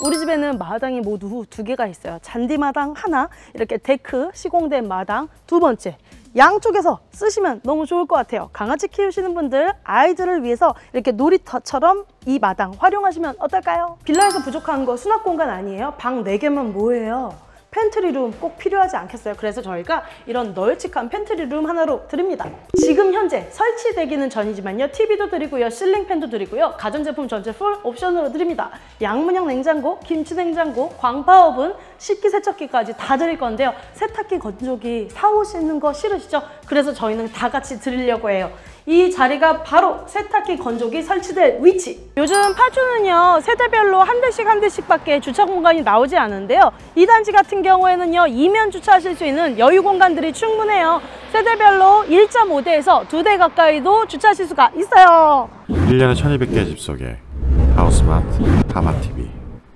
우리 집에는 마당이 모두 2개가 있어요. 잔디마당 하나, 이렇게 데크 시공된 마당 두 번째. 양쪽에서 쓰시면 너무 좋을 것 같아요. 강아지 키우시는 분들, 아이들을 위해서 이렇게 놀이터처럼 이 마당 활용하시면 어떨까요? 빌라에서 부족한 거 수납 공간 아니에요? 방 4개면 뭐예요? 팬트리룸 꼭 필요하지 않겠어요? 그래서 저희가 이런 널찍한 팬트리룸 하나로 드립니다. 지금 현재 설치되기는 전이지만요, TV도 드리고요, 실링팬도 드리고요, 가전제품 전체 풀 옵션으로 드립니다. 양문형 냉장고, 김치냉장고, 광파오븐, 식기세척기까지 다 드릴 건데요, 세탁기, 건조기 사오시는 거 싫으시죠? 그래서 저희는 다 같이 드리려고 해요. 이 자리가 바로 세탁기, 건조기 설치될 위치. 요즘 파주는요, 세대별로 한 대씩밖에 주차 공간이 나오지 않은데요, 이 단지 같은 경우에는요, 2면 주차하실 수 있는 여유 공간들이 충분해요. 세대별로 1.5대에서 2대 가까이도 주차하실 수가 있어요. 1년에 1200개의 집 속에 하우스마트 하마TV.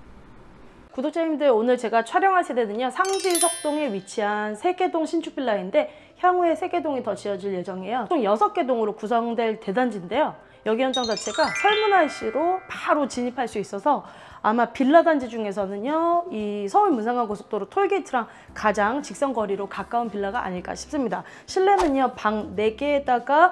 구독자님들, 오늘 제가 촬영할 세대는요, 상지 석동에 위치한 세개동 신축 빌라인데 향후에 3개 동이 더 지어질 예정이에요. 총 6개 동으로 구성될 대단지인데요, 여기 현장 자체가 설문IC로 바로 진입할 수 있어서 아마 빌라 단지 중에서는요, 이 서울 문산간고속도로 톨게이트랑 가장 직선거리로 가까운 빌라가 아닐까 싶습니다. 실내는요, 방 4개에다가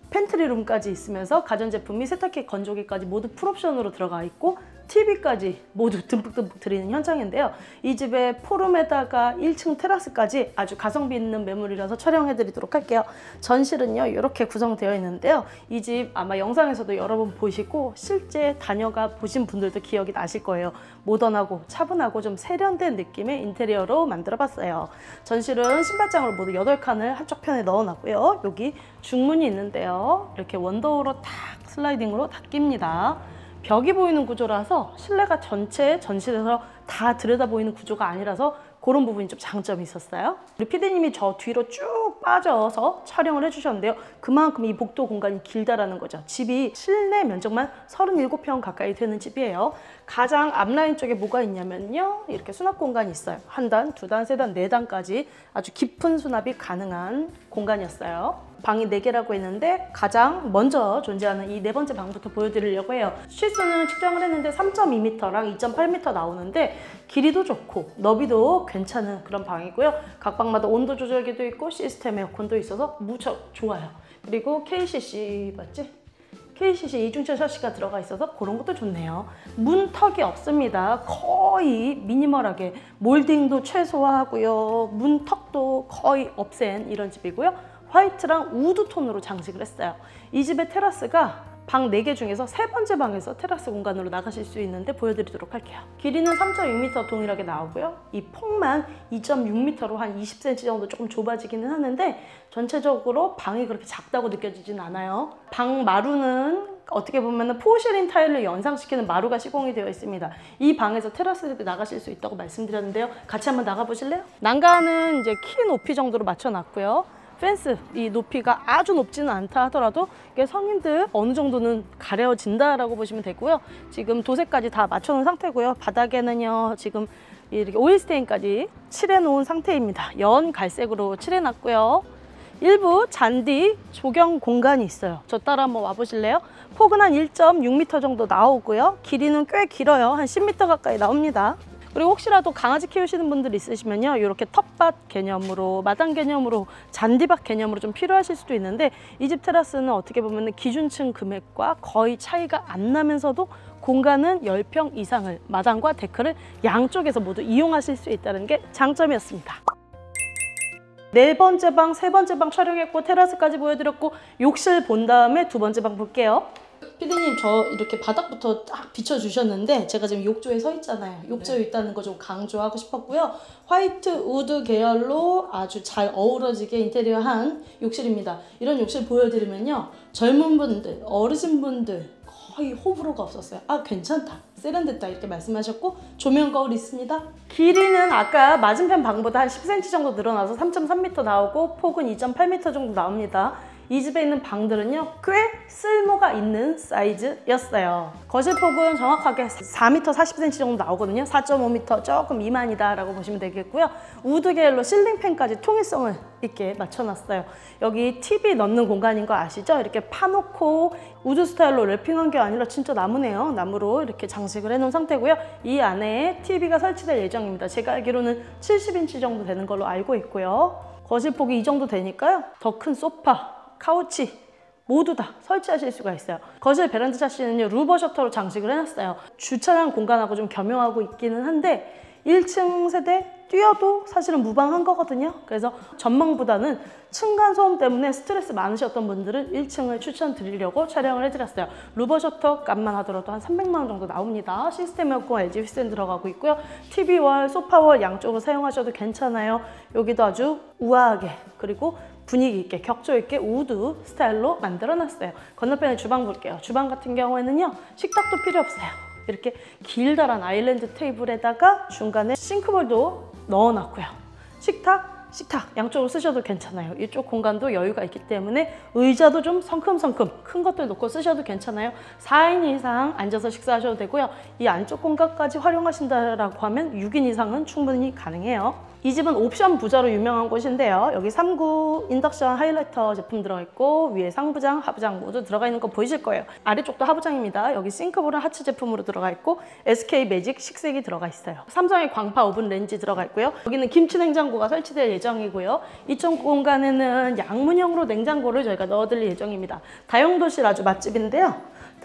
팬트리룸까지 있으면서 가전제품이 세탁기, 건조기까지 모두 풀옵션으로 들어가 있고 TV까지 모두 듬뿍듬뿍 드리는 현장인데요, 이 집의 포룸에다가 1층 테라스까지 아주 가성비 있는 매물이라서 촬영해 드리도록 할게요. 전실은요, 이렇게 구성되어 있는데요, 이 집 아마 영상에서도 여러 번 보시고 실제 다녀가 보신 분들도 기억이 나실 거예요. 모던하고 차분하고 좀 세련된 느낌의 인테리어로 만들어 봤어요. 전실은 신발장으로 모두 8칸을 한쪽 편에 넣어 놨고요, 여기 중문이 있는데요, 이렇게 원도어로 탁 슬라이딩으로 닫힙니다. 벽이 보이는 구조라서 실내가 전체 전실에서 다 들여다 보이는 구조가 아니라서 그런 부분이 좀 장점이 있었어요. 우리 PD님이 저 뒤로 쭉 빠져서 촬영을 해주셨는데요, 그만큼 이 복도 공간이 길다라는 거죠. 집이 실내 면적만 37평 가까이 되는 집이에요. 가장 앞라인 쪽에 뭐가 있냐면요, 이렇게 수납 공간이 있어요. 1단, 2단, 3단, 4단까지 아주 깊은 수납이 가능한 공간이었어요. 방이 4개라고 했는데 가장 먼저 존재하는 이 4번째 방부터 보여드리려고 해요. 실수는 측정을 했는데 3.2m랑 2.8m 나오는데 길이도 좋고 너비도 괜찮은 그런 방이고요. 각 방마다 온도 조절기도 있고 시스템 에어컨도 있어서 무척 좋아요. 그리고 KCC 맞지? KCC 이중차 샤시가 들어가 있어서 그런 것도 좋네요. 문턱이 없습니다. 거의 미니멀하게 몰딩도 최소화하고요, 문턱도 거의 없앤 이런 집이고요. 화이트랑 우드 톤으로 장식을 했어요. 이 집의 테라스가 방 4개 중에서 3번째 방에서 테라스 공간으로 나가실 수 있는데 보여드리도록 할게요. 길이는 3.6m 동일하게 나오고요, 이 폭만 2.6m로 한 20cm 정도 조금 좁아지기는 하는데 전체적으로 방이 그렇게 작다고 느껴지진 않아요. 방 마루는 어떻게 보면 포르쉐린 타일을 연상시키는 마루가 시공이 되어 있습니다. 이 방에서 테라스에도 나가실 수 있다고 말씀드렸는데요, 같이 한번 나가 보실래요? 난간은 이제 키 높이 정도로 맞춰놨고요, 펜스 이 높이가 아주 높지는 않다 하더라도 이게 성인들 어느 정도는 가려진다라고 보시면 되고요. 지금 도색까지 다 맞춰놓은 상태고요. 바닥에는요, 지금 이렇게 오일 스테인까지 칠해 놓은 상태입니다. 연 갈색으로 칠해 놨고요. 일부 잔디 조경 공간이 있어요. 저 따라 한번 와보실래요? 폭은 한 1.6m 정도 나오고요, 길이는 꽤 길어요. 한 10m 가까이 나옵니다. 그리고 혹시라도 강아지 키우시는 분들 있으시면요, 이렇게 텃밭 개념으로, 마당 개념으로, 잔디밭 개념으로 좀 필요하실 수도 있는데 이 집 테라스는 어떻게 보면 기준층 금액과 거의 차이가 안 나면서도 공간은 10평 이상을, 마당과 데크를 양쪽에서 모두 이용하실 수 있다는 게 장점이었습니다. 4번째 방, 3번째 방 촬영했고 테라스까지 보여드렸고 욕실 본 다음에 2번째 방 볼게요. 피디님, 저 이렇게 바닥부터 딱 비춰주셨는데 제가 지금 욕조에 서 있잖아요. 욕조에 있다는 거 좀 강조하고 싶었고요. 화이트 우드 계열로 아주 잘 어우러지게 인테리어한 욕실입니다. 이런 욕실 보여드리면요, 젊은 분들, 어르신분들 거의 호불호가 없었어요. 아, 괜찮다, 세련됐다 이렇게 말씀하셨고, 조명 거울 있습니다. 길이는 아까 맞은편 방보다 한 10cm 정도 늘어나서 3.3m 나오고 폭은 2.8m 정도 나옵니다. 이 집에 있는 방들은요 꽤 쓸모가 있는 사이즈였어요. 거실 폭은 정확하게 4m 40cm 정도 나오거든요. 4.5m 조금 미만이다 라고 보시면 되겠고요. 우드 계열로 실링팬까지 통일성을 있게 맞춰놨어요. 여기 TV 넣는 공간인 거 아시죠? 이렇게 파놓고 우드 스타일로 랩핑한 게 아니라 진짜 나무네요. 나무로 이렇게 장식을 해놓은 상태고요. 이 안에 TV가 설치될 예정입니다. 제가 알기로는 70인치 정도 되는 걸로 알고 있고요. 거실 폭이 이 정도 되니까요. 더 큰 소파, 카우치 모두 다 설치하실 수가 있어요. 거실 베란다 샤시는요 루버 셔터로 장식을 해놨어요. 주차장 공간하고 좀 겸용하고 있기는 한데 1층 세대 뛰어도 사실은 무방한 거거든요. 그래서 전망보다는 층간소음 때문에 스트레스 많으셨던 분들은 1층을 추천드리려고 촬영을 해드렸어요. 루버 셔터 값만 하더라도 한 300만 원 정도 나옵니다. 시스템 에어컨 LG 휘센 들어가고 있고요. TV월, 소파월 양쪽으로 사용하셔도 괜찮아요. 여기도 아주 우아하게 그리고 분위기 있게 격조 있게 우드 스타일로 만들어놨어요. 건너편에 주방 볼게요. 주방 같은 경우에는요 식탁도 필요 없어요. 이렇게 길다란 아일랜드 테이블에다가 중간에 싱크볼도 넣어놨고요. 식탁 양쪽으로 쓰셔도 괜찮아요. 이쪽 공간도 여유가 있기 때문에 의자도 좀 성큼성큼 큰 것들 놓고 쓰셔도 괜찮아요. 4인 이상 앉아서 식사하셔도 되고요. 이 안쪽 공간까지 활용하신다라고 하면 6인 이상은 충분히 가능해요. 이 집은 옵션 부자로 유명한 곳인데요. 여기 3구 인덕션 하이라이터 제품 들어있고 위에 상부장, 하부장 모두 들어가 있는 거 보이실 거예요. 아래쪽도 하부장입니다. 여기 싱크볼은 하츠 제품으로 들어가 있고 SK 매직 식색이 들어가 있어요. 삼성의 광파 오븐 렌지 들어가 있고요. 여기는 김치 냉장고가 설치될 예정이고요. 이쪽 공간에는 양문형으로 냉장고를 저희가 넣어드릴 예정입니다. 다용도실 아주 맛집인데요.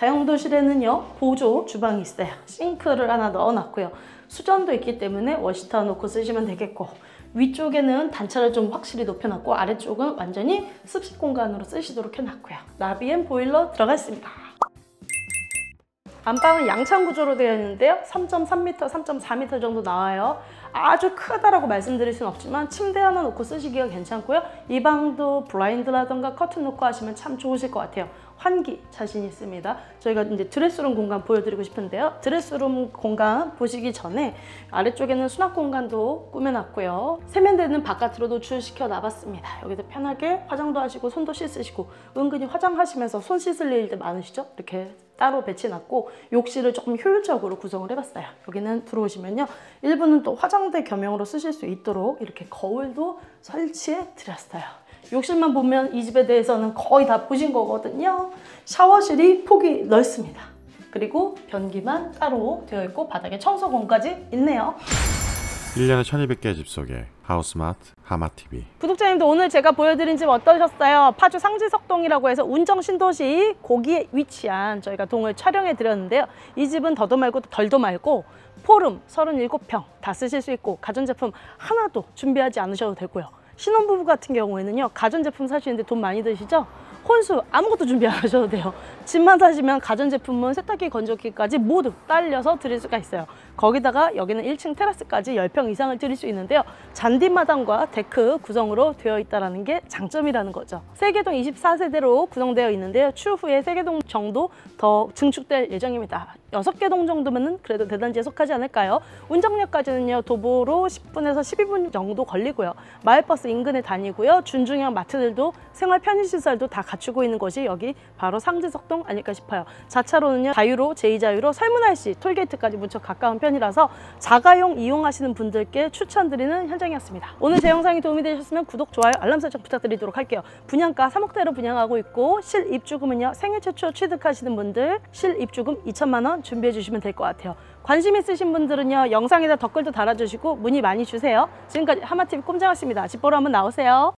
다용도실에는요 보조 주방이 있어요. 싱크를 하나 넣어놨고요. 수전도 있기 때문에 워시터 놓고 쓰시면 되겠고 위쪽에는 단차를 좀 확실히 높여놨고 아래쪽은 완전히 습식 공간으로 쓰시도록 해놨고요. 나비엔 보일러 들어가 있습니다. 안방은 양창 구조로 되어 있는데요. 3.3m, 3.4m 정도 나와요. 아주 크다라고 말씀드릴 수는 없지만 침대 하나 놓고 쓰시기가 괜찮고요. 이 방도 블라인드라던가 커튼 놓고 하시면 참 좋으실 것 같아요. 환기 자신 있습니다. 저희가 이제 드레스룸 공간 보여드리고 싶은데요. 드레스룸 공간 보시기 전에 아래쪽에는 수납 공간도 꾸며놨고요. 세면대는 바깥으로 노출시켜 놔봤습니다. 여기서 편하게 화장도 하시고 손도 씻으시고 은근히 화장하시면서 손 씻을 일들 많으시죠? 이렇게 따로 배치해놨고 욕실을 조금 효율적으로 구성을 해봤어요. 여기는 들어오시면요. 일부는 또 화장대 겸용으로 쓰실 수 있도록 이렇게 거울도 설치해 드렸어요. 욕실만 보면 이 집에 대해서는 거의 다 보신 거거든요. 샤워실이 폭이 넓습니다. 그리고 변기만 따로 되어 있고 바닥에 청소공까지 있네요. 1년에 1200개의 집 속에 하우스마트 하마TV. 구독자님들 오늘 제가 보여드린 집 어떠셨어요? 파주 상지석동이라고 해서 운정 신도시 거기에 위치한 저희가 동을 촬영해 드렸는데요. 이 집은 더도 말고 덜도 말고 포름 37평 다 쓰실 수 있고 가전제품 하나도 준비하지 않으셔도 되고요. 신혼부부 같은 경우에는요 가전제품 사시는데 돈 많이 드시죠? 혼수 아무것도 준비 안 하셔도 돼요. 집만 사시면 가전제품은 세탁기, 건조기까지 모두 딸려서 드릴 수가 있어요. 거기다가 여기는 1층 테라스까지 10평 이상을 드릴 수 있는데요. 잔디마당과 데크 구성으로 되어 있다는 게 장점이라는 거죠. 세계동 24세대로 구성되어 있는데요. 추후에 3개동 정도 더 증축될 예정입니다. 6개 동 정도면 그래도 대단지에 속하지 않을까요? 운정역까지는요 도보로 10분에서 12분 정도 걸리고요. 마을버스 인근에 다니고요. 준중형 마트들도 생활 편의시설도 다 갖추고 있는 곳이 여기 바로 상지석동 아닐까 싶어요. 자차로는요 자유로, 제2자유로 설문할시 톨게이트까지 무척 가까운 편이라서 자가용 이용하시는 분들께 추천드리는 현장이었습니다. 오늘 제 영상이 도움이 되셨으면 구독, 좋아요, 알람 설정 부탁드리도록 할게요. 분양가 3억대로 분양하고 있고 실입주금은요 생애 최초 취득하시는 분들 실입주금 2천만 원 준비해 주시면 될 것 같아요. 관심 있으신 분들은요 영상에다 댓글도 달아주시고 문의 많이 주세요. 지금까지 하마TV 꼼장이었습니다. 집 보러 한번 나오세요.